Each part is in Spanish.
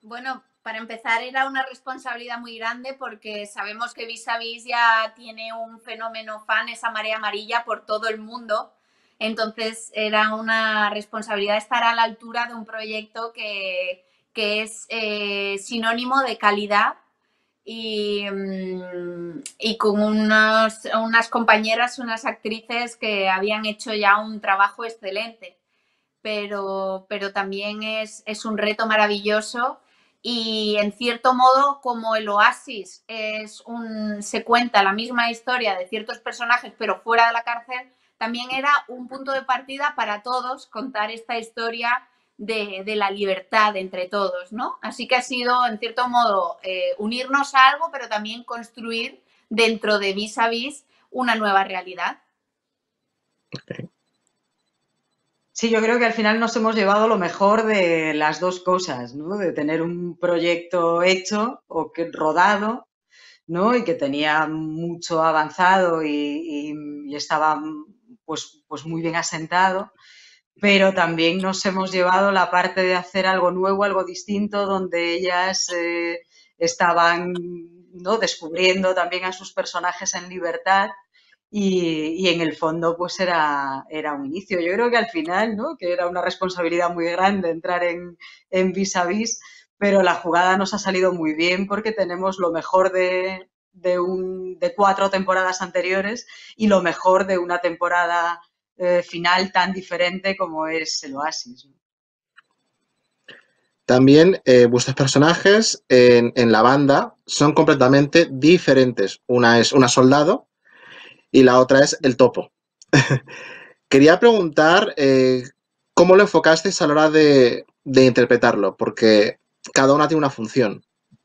Bueno, para empezar era una responsabilidad muy grande porque sabemos que Vis a Vis ya tiene un fenómeno fan, esa marea amarilla por todo el mundo. Entonces era una responsabilidad estar a la altura de un proyecto que es sinónimo de calidad y con unas compañeras, unas actrices que habían hecho ya un trabajo excelente. Pero también es un reto maravilloso y en cierto modo como el Oasis se cuenta la misma historia de ciertos personajes pero fuera de la cárcel, también era un punto de partida para todos contar esta historia de la libertad entre todos, ¿no? Así que ha sido en cierto modo unirnos a algo pero también construir dentro de Vis a Vis una nueva realidad. Okay. Sí, yo creo que al final nos hemos llevado lo mejor de las dos cosas, ¿no? De tener un proyecto hecho o que rodado, ¿no? Y que tenía mucho avanzado y estaba pues muy bien asentado, pero también nos hemos llevado la parte de hacer algo nuevo, algo distinto, donde ellas estaban, ¿no? Descubriendo también a sus personajes en libertad. Y en el fondo pues era un inicio. Yo creo que al final, ¿no? Que era una responsabilidad muy grande entrar en Vis a Vis, pero la jugada nos ha salido muy bien porque tenemos lo mejor de 4 temporadas anteriores y lo mejor de una temporada final tan diferente como es el Oasis, ¿no? También vuestros personajes en la banda son completamente diferentes. Una es una soldado y la otra es el topo. Quería preguntar cómo lo enfocasteis a la hora de interpretarlo, porque cada una tiene una función.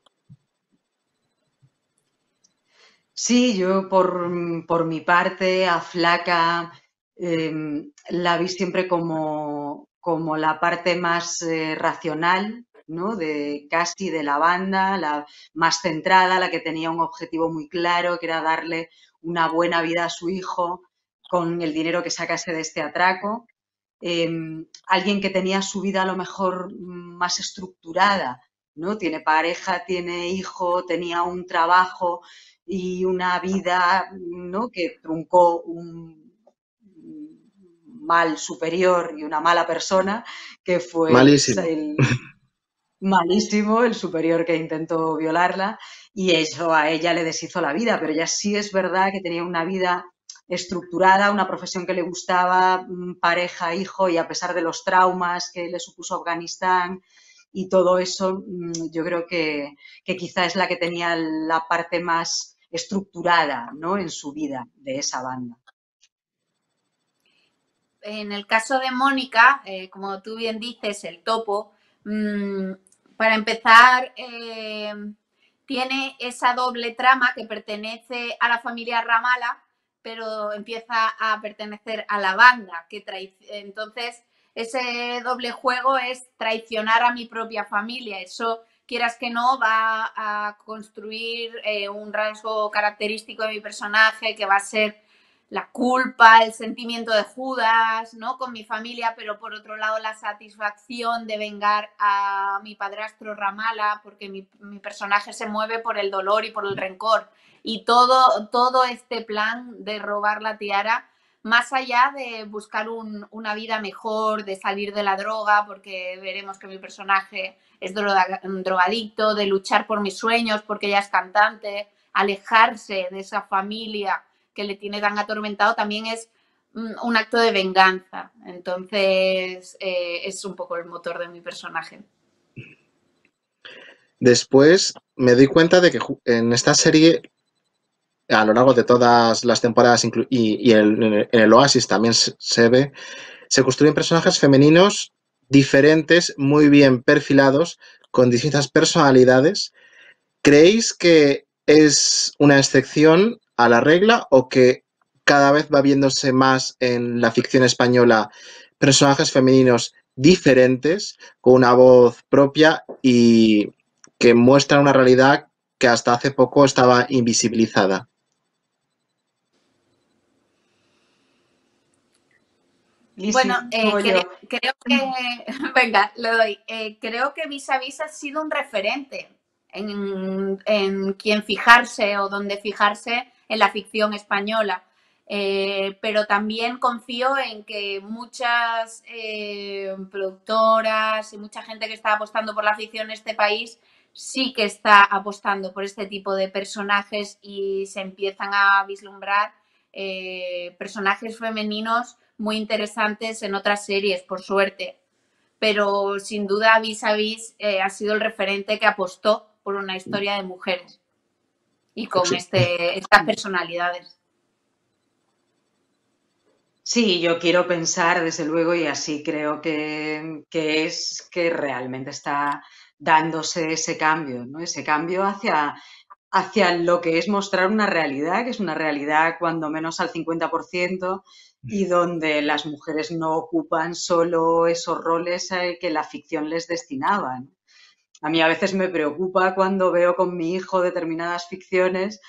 Sí, yo por mi parte a Flaca la vi siempre como la parte más racional, ¿no? De casi de la banda, la más centrada, la que tenía un objetivo muy claro, que era darle una buena vida a su hijo con el dinero que sacase de este atraco. Alguien que tenía su vida a lo mejor más estructurada, ¿no? Tiene pareja, tiene hijo, tenía un trabajo y una vida, ¿no? Que truncó un mal superior y una mala persona, que fue Malísimo. malísimo, el superior que intentó violarla, y eso a ella le deshizo la vida, pero ya sí es verdad que tenía una vida estructurada, una profesión que le gustaba, pareja, hijo, y a pesar de los traumas que le supuso Afganistán y todo eso, yo creo que quizá es la que tenía la parte más estructurada, ¿no? En su vida de esa banda. En el caso de Mónica, como tú bien dices, el topo, para empezar, tiene esa doble trama que pertenece a la familia Ramala, pero empieza a pertenecer a la banda. Entonces, ese doble juego es traicionar a mi propia familia. Eso, quieras que no, va a construir un rasgo característico de mi personaje que va a ser la culpa, el sentimiento de Judas, ¿no? Con mi familia, pero por otro lado la satisfacción de vengar a mi padrastro Ramala, porque mi personaje se mueve por el dolor y por el rencor. Y todo este plan de robar la tiara, más allá de buscar una vida mejor, de salir de la droga, porque veremos que mi personaje es drogadicto, de luchar por mis sueños, porque ella es cantante, alejarse de esa familia que le tiene tan atormentado, también es un acto de venganza. Entonces, es un poco el motor de mi personaje. Después me doy cuenta de que en esta serie, a lo largo de todas las temporadas y en el Oasis también se ve, se construyen personajes femeninos diferentes, muy bien perfilados, con distintas personalidades. ¿Creéis que es una excepción a la regla o que cada vez va viéndose más en la ficción española personajes femeninos diferentes, con una voz propia y que muestran una realidad que hasta hace poco estaba invisibilizada? Bueno, Lisi, tú o yo. creo que, venga, lo doy. Creo que Vis a Vis ha sido un referente en quién fijarse o dónde fijarse en la ficción española. Pero también confío en que muchas productoras y mucha gente que está apostando por la ficción en este país sí que está apostando por este tipo de personajes y se empiezan a vislumbrar personajes femeninos muy interesantes en otras series, por suerte. Pero sin duda Vis a Vis ha sido el referente que apostó por una historia de mujeres y con estas personalidades. Sí, yo quiero pensar, desde luego, y así creo que es que realmente está dándose ese cambio, ¿no? Ese cambio hacia lo que es mostrar una realidad, que es una realidad cuando menos al 50%, y donde las mujeres no ocupan solo esos roles que la ficción les destinaba, ¿no? A mí a veces me preocupa cuando veo con mi hijo determinadas ficciones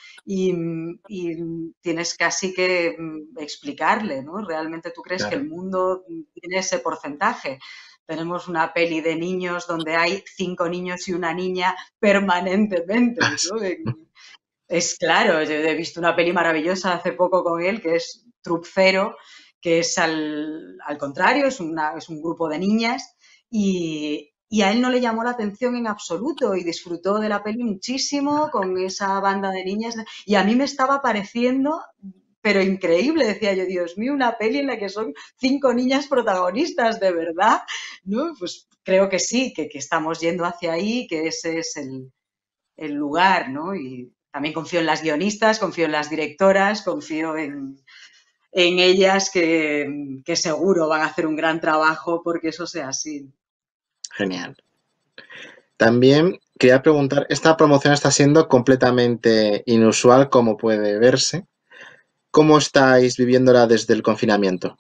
y tienes casi que explicarle, ¿no? ¿Realmente tú crees que el Claro. mundo tiene ese porcentaje? Tenemos una peli de niños donde hay 5 niños y una niña permanentemente, ¿no? Es claro, yo he visto una peli maravillosa hace poco con él, que es Troop Zero, que es al contrario, es un grupo de niñas y a él no le llamó la atención en absoluto y disfrutó de la peli muchísimo con esa banda de niñas y a mí me estaba pareciendo, pero increíble, decía yo, Dios mío, una peli en la que son 5 niñas protagonistas, de verdad, ¿no? Pues creo que sí, que estamos yendo hacia ahí, que ese es el lugar, ¿no? Y también confío en las guionistas, confío en las directoras, confío en ellas que seguro van a hacer un gran trabajo porque eso sea así. Genial. También quería preguntar, esta promoción está siendo completamente inusual, como puede verse. ¿Cómo estáis viviéndola desde el confinamiento?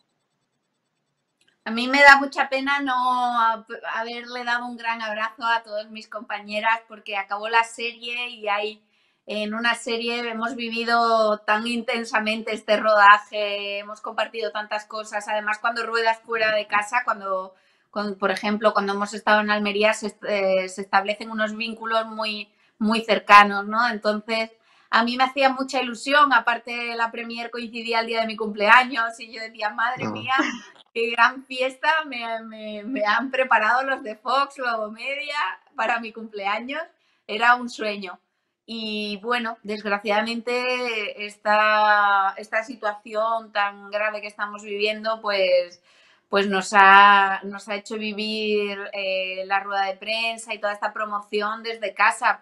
A mí me da mucha pena no haberle dado un gran abrazo a todas mis compañeras porque acabó la serie y hay en una serie hemos vivido tan intensamente este rodaje, hemos compartido tantas cosas. Además, cuando ruedas fuera de casa, por ejemplo, cuando hemos estado en Almería, se establecen unos vínculos muy cercanos, ¿no? Entonces, a mí me hacía mucha ilusión, aparte la premier coincidía el día de mi cumpleaños y yo decía, madre mía, qué gran fiesta me han preparado los de Fox, Media para mi cumpleaños. Era un sueño. Y bueno, desgraciadamente esta situación tan grave que estamos viviendo, pues nos ha hecho vivir la rueda de prensa y toda esta promoción desde casa,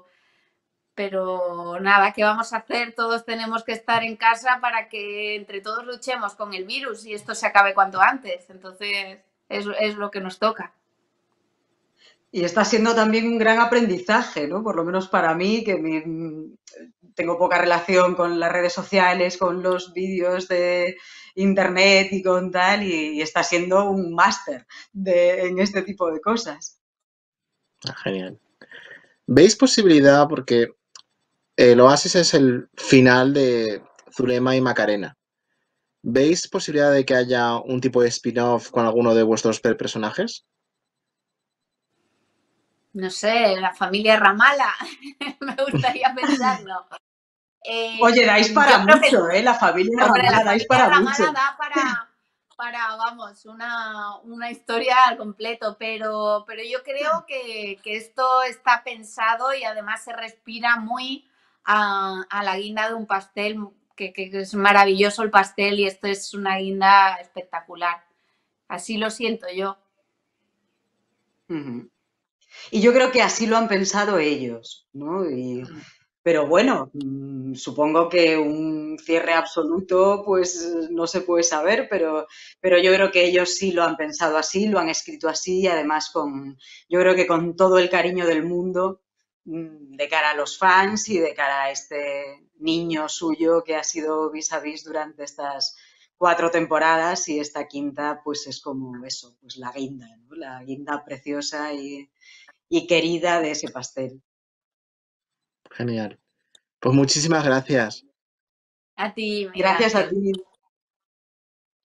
pero nada, ¿qué vamos a hacer? Todos tenemos que estar en casa para que entre todos luchemos con el virus y esto se acabe cuanto antes. Entonces, es lo que nos toca. Y está siendo también un gran aprendizaje, ¿no? Por lo menos para mí, que tengo poca relación con las redes sociales, con los vídeos de internet y con tal, y está siendo un máster en este tipo de cosas. Genial. ¿Veis posibilidad, porque el Oasis es el final de Zulema y Macarena? ¿Veis posibilidad de que haya un tipo de spin-off con alguno de vuestros personajes? No sé, la familia Ramala, me gustaría pensarlo. Oye, dais para mucho, ¿eh? La familia Ramala, dais para mucho. Da vamos, una historia al completo, pero yo creo que esto está pensado y además se respira muy a la guinda de un pastel, que es maravilloso el pastel y esto es una guinda espectacular. Así lo siento yo. Y yo creo que así lo han pensado ellos, ¿no? Pero bueno, supongo que un cierre absoluto, pues no se puede saber, pero yo creo que ellos sí lo han pensado así, lo han escrito así, y además yo creo que con todo el cariño del mundo de cara a los fans y de cara a este niño suyo que ha sido vis a vis durante estas 4 temporadas y esta quinta, pues es como eso, pues la guinda, ¿no? La guinda preciosa y querida de ese pastel. Genial. Pues muchísimas gracias. A ti, Gracias a ti.